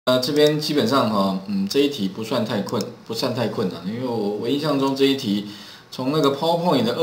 这边基本上这一题不算太困难，因为我印象中这一题从那个 PowerPoint 的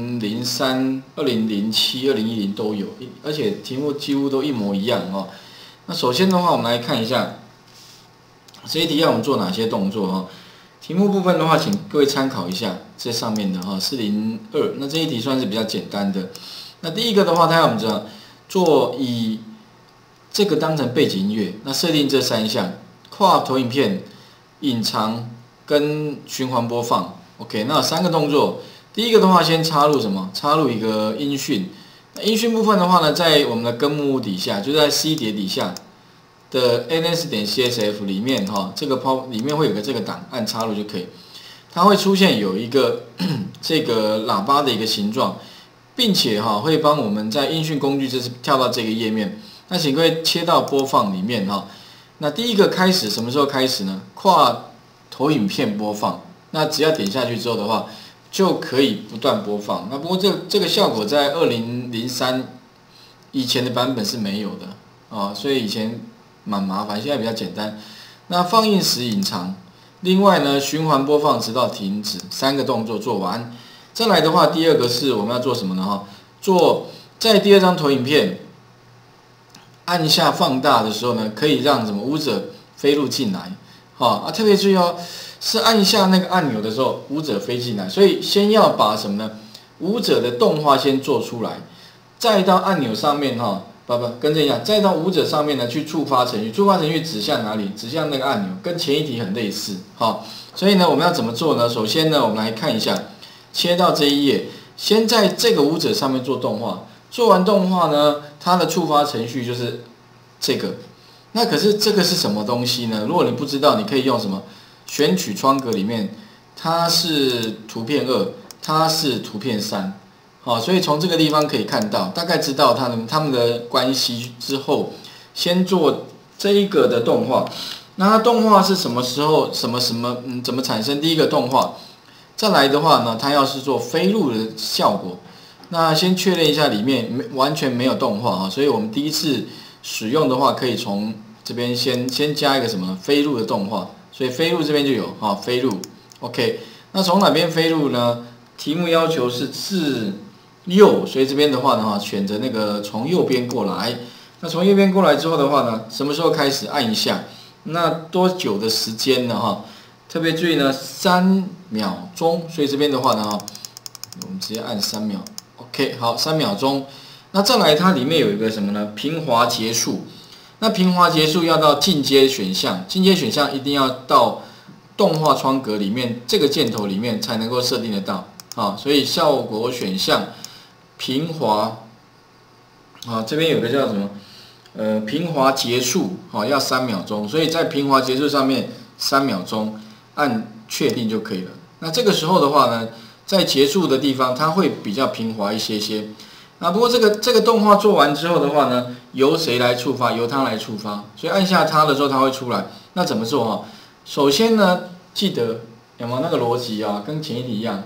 2003、2007、2010都有，而且题目几乎都一模一样哦。那首先的话，我们来看一下这一题要我们做哪些动作哈。题目部分的话，请各位参考一下这上面的402，那这一题算是比较简单的。那第一个的话，它要我们做以这个当成背景音乐，那设定这3项：跨投影片、隐藏跟循环播放。OK， 那有3个动作。第一个的话，先插入什么？插入一个音讯。音讯部分的话呢，在我们的根目底下，就在 C 碟底下的 ns.csf 里面这个里面会有个这个档，按插入就可以。它会出现有一个这个喇叭的一个形状，并且会帮我们在音讯工具就是跳到这个页面。那请各位切到播放里面那第一个开始什么时候开始呢？跨投影片播放。那只要点下去之后的话，就可以不断播放。那不过这个效果在2003以前的版本是没有的所以以前蛮麻烦，现在比较简单。那放映时隐藏，另外呢循环播放直到停止，3个动作做完。再来的话，第二个是我们要做什么呢？做在第2张投影片按下放大的时候呢，可以让什么舞者飞入进来特别注意是按下那个按钮的时候，舞者飞进来，所以先要把什么呢？舞者的动画先做出来，再到按钮上面跟这一样，再到舞者上面呢去触发程序，触发程序指向哪里？指向那个按钮，跟前一题很类似所以呢，我们要怎么做呢？首先呢，我们来看一下，切到这一页，先在这个舞者上面做动画，做完动画呢，它的触发程序就是这个。那可是这个是什么东西呢？如果你不知道，你可以用什么？选取窗格里面，它是图片2，它是图片3，所以从这个地方可以看到，大概知道它们的关系之后，先做这一个的动画。那它动画是什么时候怎么产生第一个动画？再来的话呢，它要是做飞入的效果，那先确认一下里面完全没有动画所以我们第一次使用的话，可以从这边先加一个什么飞入的动画。所以飞入这边就有飞入 ，OK。那从哪边飞入呢？题目要求是自右，所以这边的话呢，选择那个从右边过来。那从右边过来之后的话呢，什么时候开始按一下？那多久的时间呢？特别注意呢，3秒钟。所以这边的话呢，我们直接按3秒 ，OK。好，3秒钟。那再来，它里面有一个什么呢？平滑结束。那平滑结束要到进阶选项，进阶选项一定要到动画窗格里面这个箭头里面才能够设定得到所以效果选项平滑这边有个叫什么平滑结束要3秒钟，所以在平滑结束上面3秒钟按确定就可以了。那这个时候的话呢，在结束的地方它会比较平滑一些。不过这个动画做完之后的话呢，由谁来触发？由它来触发，所以按下它的时候它会出来。那怎么做首先呢，记得有没有那个逻辑跟前一题一样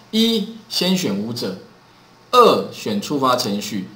1先选舞者，2选触发程序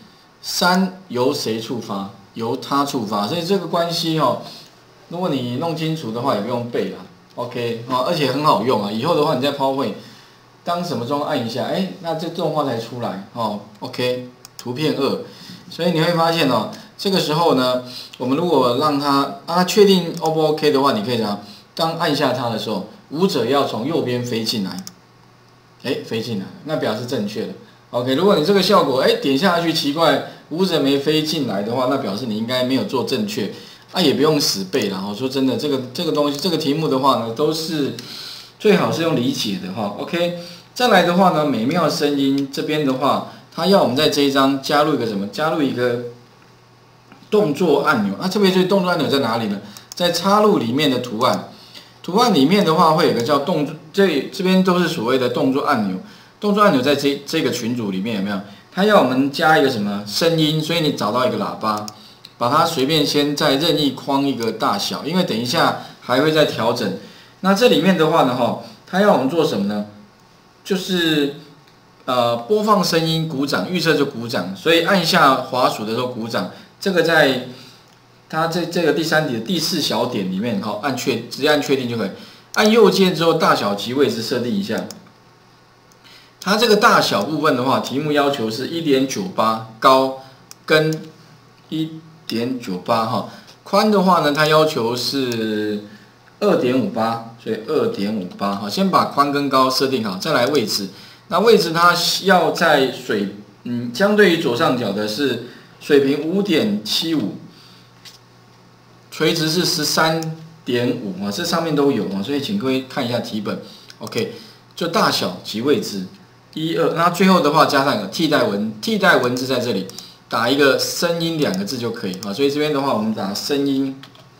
，3由谁触发？由它触发。所以这个关系如果你弄清楚的话，也不用背了 ，OK 而且很好用以后的话你在 PowerPoint。当什么钟按一下，那这动画才出来，OK， 图片2，所以你会发现这个时候呢，我们如果让它确定 O 不 OK 的话，你可以当按下它的时候，舞者要从右边飞进来，飞进来，那表示正确的 ，OK。如果你这个效果，点下去奇怪，舞者没飞进来的话，那表示你应该没有做正确，也不用死背了。我说真的，这个东西，这个题目的话呢，都是最好是用理解的，OK。再来的话呢，美妙声音这边的话，它要我们在这一章加入一个什么？加入一个动作按钮。特别注意动作按钮在哪里呢？在插入里面的图案。图案里面的话，会有一个叫动作，这边都是所谓的动作按钮。动作按钮在这个群组里面有没有？它要我们加一个什么声音？所以你找到一个喇叭，把它随便先在任意框一个大小，因为等一下还会再调整。那这里面的话呢，它要我们做什么呢？就是播放声音鼓掌，预设就鼓掌，所以按下滑鼠的时候鼓掌。这个在它这个第3题的第4小点里面，好，直接按确定就可以。按右键之后，大小及位置设定一下。它这个大小部分的话，题目要求是 1.98 高跟 1.98 哈，宽的话呢，它要求是 2.58， 所以 2.58哈，先把宽跟高设定好，再来位置。那位置它要在相对于左上角的是水平 5.75， 垂直是 13.5 啊，这上面都有啊，所以请各位看一下题本。OK， 就大小及位置1、2，那最后的话加上一个替代文字在这里，打一个声音2个字就可以啊。所以这边的话，我们打声音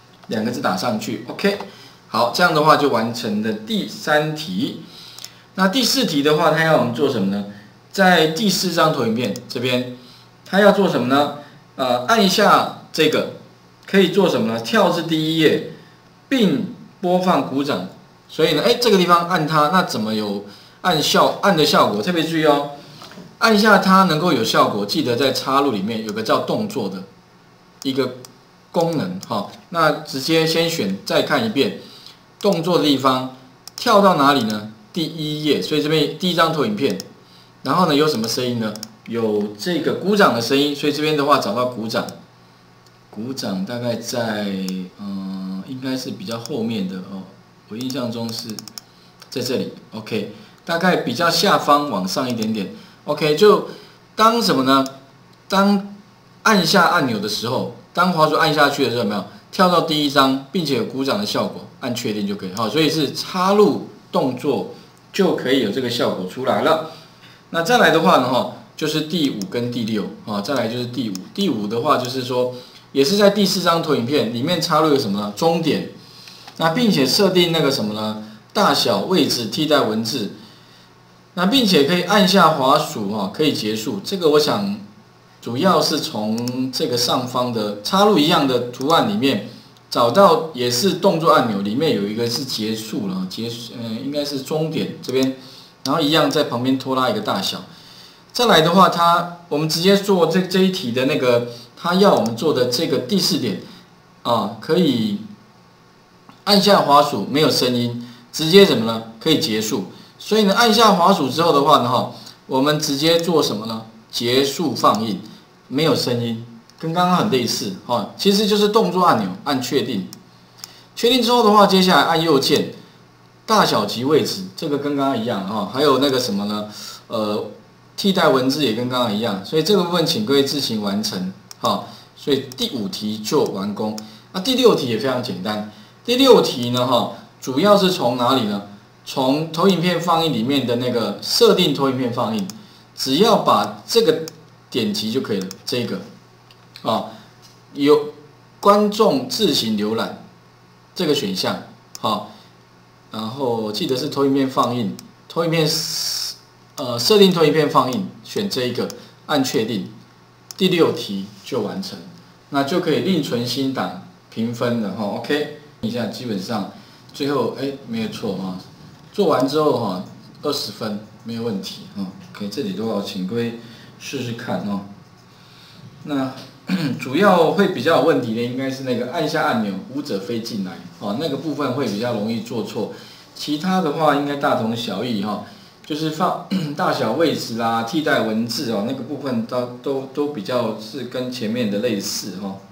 2个字打上去 ，OK。好，这样的话就完成了第3题。那第4题的话，它要我们做什么呢？在第4张投影片这边，它要做什么呢？按一下这个，可以做什么呢？跳至第1页，并播放鼓掌。所以呢，这个地方按它，那怎么有按的效果？特别注意哦，按一下它能够有效果，记得在插入里面有个叫动作的一个功能，好，那直接先选，再看一遍。动作的地方跳到哪里呢？第1页，所以这边第1张投影片，然后呢有什么声音呢？有这个鼓掌的声音，所以这边的话找到鼓掌大概在应该是比较后面的哦，我印象中是在这里 ，OK， 大概比较下方往上一点点 ，OK， 就当什么呢？当按下按钮的时候，当滑鼠按下去的时候，有没有跳到第1张，并且有鼓掌的效果？按确定就可以，好，所以是插入动作就可以有这个效果出来了。那再来的话呢，就是第5跟第6，再来就是第5。第5的话就是说，也是在第4张投影片里面插入有什么呢？终点，那并且设定那个什么呢？大小、位置、替代文字，那并且可以按下滑鼠可以结束。这个我想主要是从这个上方的插入一样的图案里面。找到也是动作按钮，里面有一个是结束了，应该是终点这边，然后一样在旁边拖拉一个大小。再来的话，我们直接做这一题的那个，他要我们做的这个第4点可以按下滑鼠，没有声音，直接怎么呢？可以结束。所以呢，按下滑鼠之后的话呢，我们直接做什么呢？结束放映，没有声音。跟刚刚很类似其实就是动作按钮，按确定。确定之后的话，接下来按右键，大小及位置，这个跟刚刚一样还有那个什么呢？替代文字也跟刚刚一样，所以这个部分请各位自行完成所以第5题就完工。那第6题也非常简单。第6题呢主要是从哪里呢？从投影片放映里面的那个设定投影片放映，只要把这个点击就可以了。这个有观众自行浏览这个选项，然后记得是投影片放映，投影片设定投影片放映，选这一个，按确定，第6题就完成，那就可以另存新档评分了OK， 一下基本上最后没有错做完之后20分没有问题OK， 这里的话请各位试试看那主要会比较有问题的，应该是那个按下按钮，舞者飞进来那个部分会比较容易做错。其他的话应该大同小异就是放大小、位置啦、替代文字那个部分都比较是跟前面的类似